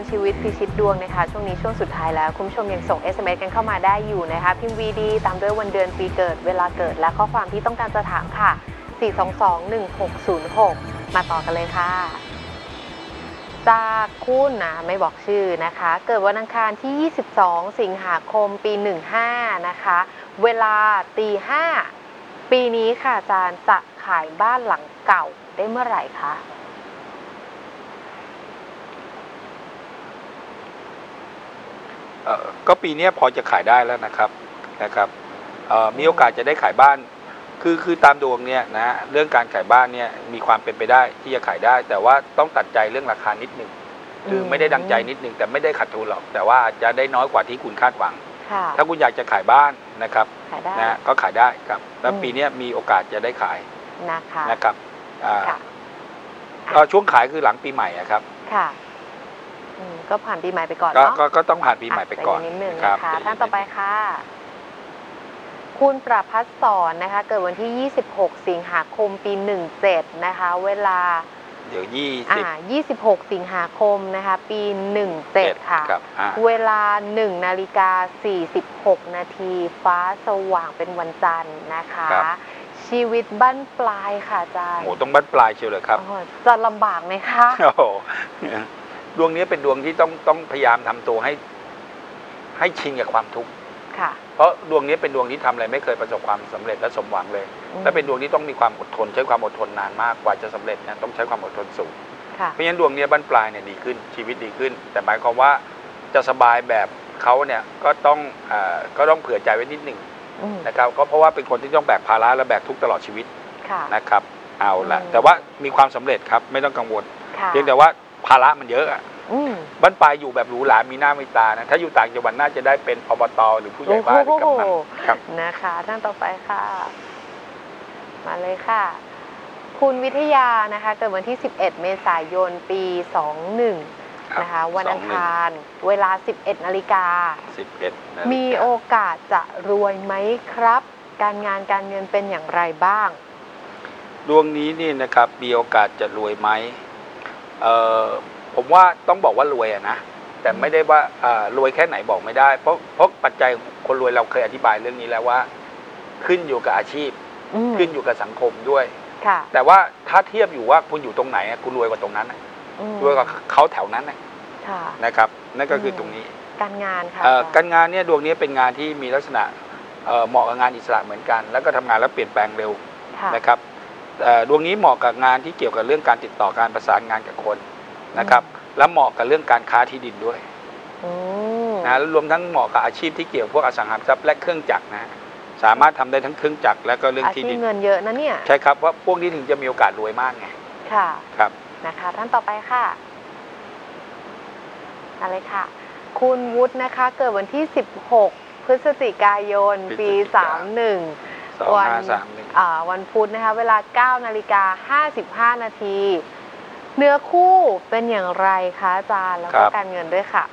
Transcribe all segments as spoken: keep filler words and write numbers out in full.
ชีวิตพิชิตดวงนะคะช่วงนี้ช่วงสุดท้ายแล้วคุณผู้ชมยังส่ง เอส เอ็ม เอส กันเข้ามาได้อยู่นะคะพิมพ์ วี ดี ตามด้วยวันเดือนปีเกิดเวลาเกิดและข้อความที่ต้องการจะถามค่ะสี่ สอง สอง หนึ่ง หก ศูนย์ หกมาต่อกันเลยค่ะจากคุณนะไม่บอกชื่อนะคะเกิดวันอังคารที่ยี่สิบสองสิงหาคมปีหนึ่งห้านะคะเวลาตีห้าปีนี้ค่ะอาจารย์จะขายบ้านหลังเก่าได้เมื่อไหร่คะเอ่อก็ปีนี้พอจะขายได้แล้วนะครับนะครับมีโอกาสจะได้ขายบ้านคือคือตามดวงเนี่ยนะเรื่องการขายบ้านเนี่ยมีความเป็นไปได้ที่จะขายได้แต่ว่าต้องตัดใจเรื่องราคานิดหนึ่งคือไม่ได้ดังใจนิดหนึ่งแต่ไม่ได้ขาดทุนหรอกแต่ว่าจะได้น้อยกว่าที่คุณคาดหวังถ้าคุณอยากจะขายบ้านนะครับนะก็ขายได้ครับแล้วปีนี้มีโอกาสจะได้ขายนะคะนะครับก็ช่วงขายคือหลังปีใหม่ครับค่ะก็ผ่านปีใหม่ไปก่อนเนาะก็ต้องผ่านปีใหม่ไปก่อนนิดนึงนะคะท่านต่อไปค่ะคุณประภัสสรนะคะเกิดวันที่ยี่สิบหกสิงหาคมปีหนึ่งเจ็ดนะคะเวลาเดี๋ยวยี่สิบอ่ายี่สิบหกสิงหาคมนะคะปีหนึ่งเจ็ดค่ะเวลาหนึ่งนาฬิกาสี่สิบหกนาทีฟ้าสว่างเป็นวันจันทร์นะคะชีวิตบั้นปลายค่ะอาจารย์โอ้ต้องบั้นปลายเชียวเลยครับจะลำบากไหมคะโอ้ดวงนี้เป็นดวงที่ต้องต้องพยายามทำตัวให้ให้ชินกับความทุกข์เพราะดวงนี้เป็นดวงที่ทำอะไรไม่เคยประสบความสำเร็จและสมหวังเลยและเป็นดวงที่ต้องมีความอดทนใช้ความอดทนนานมากกว่าจะสำเร็จนะต้องใช้ความอดทนสูงเพราะฉะนั้นดวงนี้บั้นปลายเนี่ยดีขึ้นชีวิตดีขึ้นแต่หมายความว่าจะสบายแบบเขาเนี่ยก็ต้องก็ต้องเผื่อใจไว้นิดหนึ่งนะครับก็เพราะว่าเป็นคนที่ต้องแบกภาระและแบกทุกข์ตลอดชีวิตนะครับเอาละแต่ว่ามีความสำเร็จครับไม่ต้องกังวลเพียงแต่ว่าภาระมันเยอะอ่ะบ้านปลายอยู่แบบหรูหรามีหน้ามีตานะถ้าอยู่ต่างจังหวัดน่าจะได้เป็นอบตหรือผู้ใหญ่บ้านหรือกำนันครับนะคะท่านต่อไปค่ะมาเลยค่ะคุณวิทยานะคะเกิดวันที่สิบเอ็ดเมษายนปีสองหนึ่งนะคะวันอังคารเวลาสิบเอ็ดนาฬิกาสิบเอ็ดมีโอกาสจะรวยไหมครับการงานการเงินเป็นอย่างไรบ้างดวงนี้นี่นะครับมีโอกาสจะรวยไหมเอ่อผมว่าต้องบอกว่ารวยอะนะแต่ไม่ได้ว่ารวยแค่ไหนบอกไม่ได้เพราะเพราะปัจจัยคนรวยเราเคยอธิบายเรื่องนี้แล้วว่าขึ้นอยู่กับอาชีพขึ้นอยู่กับสังคมด้วยแต่ว่าถ้าเทียบอยู่ว่าคุณอยู่ตรงไหนคุณรวยกว่าตรงนั้นรวยกว่าเขาแถวนั้นนะครับนั่นก็คือตรงนี้การงานค่ะการงานเนี่ยดวงนี้เป็นงานที่มีลักษณะเหมาะกับงานอิสระเหมือนกันแล้วก็ทำงานแล้วเปลี่ยนแปลงเร็วนะครับดวงนี้เหมาะกับงานที่เกี่ยวกับเรื่องการติดต่อการประสานงานกับคนนะครับและเหมาะกับเรื่องการค้าที่ดินด้วยนะรวมทั้งเหมาะกับอาชีพที่เกี่ยวพวกอสังหาริมทรัพย์และเครื่องจักรนะสามารถทำได้ทั้งเครื่องจักรและก็เรื่องที่ดินเงินเยอะนะเนี่ยใช่ครับว่าพวกนี้ถึงจะมีโอกาสรวยมากไงค่ะครับนะคะท่านต่อไปค่ะอะไรค่ะคุณวุฒินะคะเกิดวันที่สิบหกพฤศจิกายนปีสามหนึ่งวันวันพุธนะคะเวลาเก้านาฬิกาห้าสิบห้านาทีเนื้อคู่เป็นอย่างไรคะอาจารย์แล้วก็การเงินด้วยค่ะ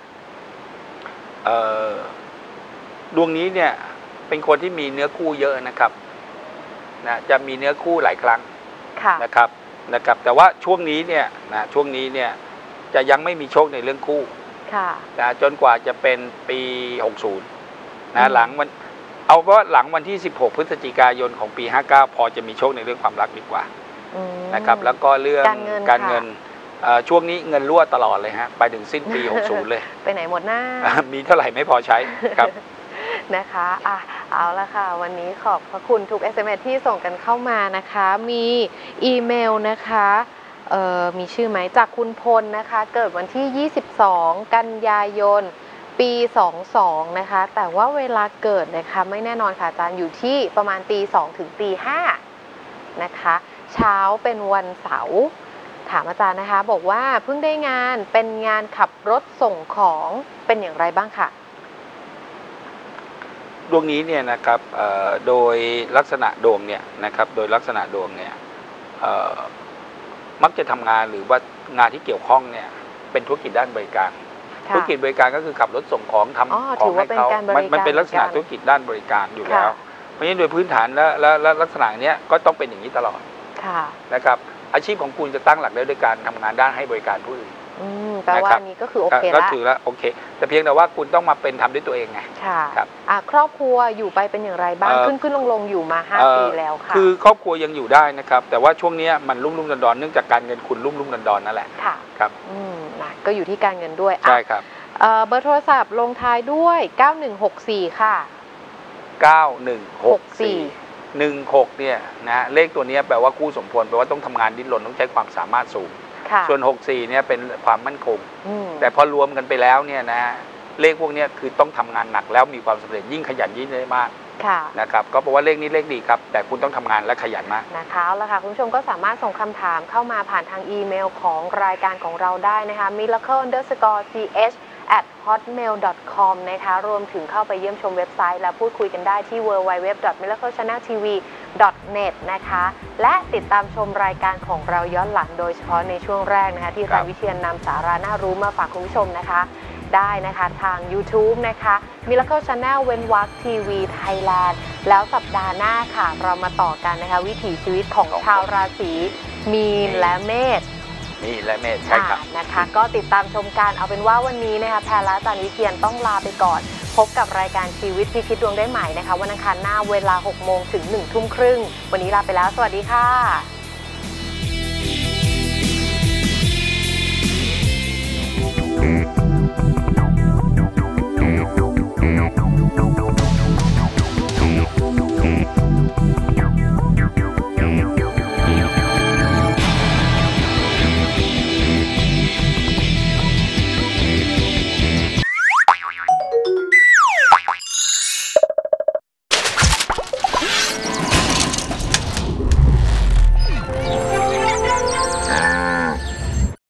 ดวงนี้เนี่ยเป็นคนที่มีเนื้อคู่เยอะนะครับนะจะมีเนื้อคู่หลายครั้งนะครับนะครับแต่ว่าช่วงนี้เนี่ยนะช่วงนี้เนี่ยจะยังไม่มีโชคในเรื่องคู่นะจนกว่าจะเป็นปีหกสิบนะหลังวันเอาว่าหลังวันที่สิบหกพฤศจิกายนของปีห้าเก้าพอจะมีโชคในเรื่องความรักดีกว่านะครับแล้วก็เรื่องการเงินช่วงนี้เงินรั่วตลอดเลยฮะไปถึงสิ้นปีหกสิบเลยไปไหนหมดหน้ามีเท่าไหร่ไม่พอใช้ครับนะคะอ่ะเอาละค่ะวันนี้ขอบพระคุณทุก เอส เอ็ม เอส ที่ส่งกันเข้ามานะคะมีอีเมลนะคะเอ่อมีชื่อไหมจากคุณพลนะคะเกิดวันที่ยี่สิบสองกันยายนปีสองสองนะคะแต่ว่าเวลาเกิดนะคะไม่แน่นอนค่ะอาจารย์อยู่ที่ประมาณตีสองถึงตีห้านะคะเช้าเป็นวันเสาร์ถามอาจารย์นะคะบอกว่าเพิ่งได้งานเป็นงานขับรถส่งของเป็นอย่างไรบ้างค่ะดวงนี้เนี่ยนะครับโดยลักษณะดวงเนี่ยนะครับโดยลักษณะดวงเนี่ยมักจะทำงานหรือว่างานที่เกี่ยวข้องเนี่ยเป็นธุรกิจด้านบริการธุรกิจบริการก็คือขับรถส่งของทำของให้เขามันเป็นลักษณะธุรกิจด้านบริการอยู่แล้วเพราะฉะนั้นโดยพื้นฐานและและลักษณะนี้ก็ต้องเป็นอย่างนี้ตลอดนะครับอาชีพของคุณจะตั้งหลักได้ด้วยการทำงานด้านให้บริการผู้อื่นอืมแปลว่าอันนี้ก็คือโอเคแล้วก็ถือแล้วโอเคแต่เพียงแต่ว่าคุณต้องมาเป็นทำด้วยตัวเองไงค่ะครับอ่าครอบครัวอยู่ไปเป็นอย่างไรบ้างขึ้นขึ้นลงลงอยู่มาห้าปีแล้วค่ะคือครอบครัวยังอยู่ได้นะครับแต่ว่าช่วงนี้มันรุ่มรุ่มดอนดอนเนื่องจากการเงินคุณรุ่มรุ่มดอนดอนนั่นแหละค่ะครับอืมนะก็อยู่ที่การเงินด้วยใช่ครับเบอร์โทรศัพท์ลงท้ายด้วยเก้าหนึ่งหกสี่ค่ะเก้าหนึ่งหกสี่หนึ่งหกเนี่ยนะเลขตัวนี้แปลว่าคู่สมพลแปลว่าต้องทำงานดิ้นรนต้องใช้ความสามารถสูงส่วนหกสี่เนี่ยเป็นความมั่นคงแต่พอรวมกันไปแล้วเนี่ยนะเลขพวกนี้คือต้องทำงานหนักแล้วมีความสำเร็จยิ่งขยันยิ่งได้มากนะครับก็แปลว่าเลขนี้เลขดีครับแต่คุณต้องทำงานและขยันมากนะคะแล้วค่ะคุณผู้ชมก็สามารถส่งคำถามเข้ามาผ่านทางอีเมลของรายการของเราได้นะคะ miracle underscore th at hotmail dot com นะคะรวมถึงเข้าไปเยี่ยมชมเว็บไซต์และพูดคุยกันได้ที่ ดับเบิลยู ดับเบิลยู ดับเบิลยู ดอท มิราเคิล ชาแนล ที วี ดอท เน็ต นะคะและติดตามชมรายการของเราย้อนหลังโดยเฉพาะในช่วงแรกนะคะที่อาจารย์วิเชียรนำสาระน่ารู้มาฝากคุณผู้ชมนะคะได้นะคะทาง YouTube นะคะ Miracle Channel เว้นวรรคทีวีไทยแลนด์แล้วสัปดาห์หน้าค่ะเรามาต่อกันนะคะวิถีชีวิตของชาวราศีมีนและเมษนี่และเมษใช่ครับนะคะก็ติดตามชมกันเอาเป็นว่าวันนี้นะคะแพรและอาจารย์วิเชียรต้องลาไปก่อนพบกับรายการชีวิตพิชิตดวงได้ใหม่นะคะวันอังคารหน้าเวลาหกโมงถึงหนึ่งทุ่มครึ่งวันนี้ลาไปแล้วสวัสดีค่ะ